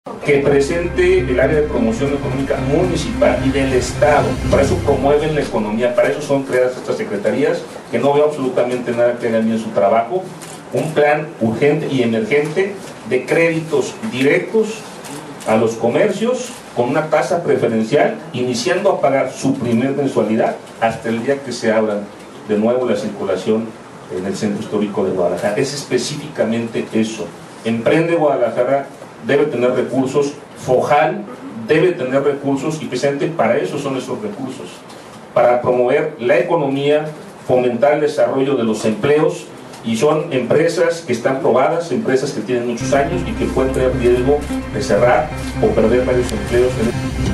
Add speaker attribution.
Speaker 1: que presente el área de promoción económica municipal y del Estado. Para eso promueven la economía, para eso son creadas estas secretarías, que no veo absolutamente nada que hagan bien su trabajo. Un plan urgente y emergente de créditos directos a los comercios con una tasa preferencial, iniciando a pagar su primer mensualidad hasta el día que se abra de nuevo la circulación en el centro histórico de Guadalajara. Es específicamente eso. Emprende Guadalajara debe tener recursos, FOJAL debe tener recursos, y precisamente para eso son esos recursos, para promover la economía, fomentar el desarrollo de los empleos, y son empresas que están probadas, empresas que tienen muchos años y que pueden tener riesgo de cerrar o perder varios empleos.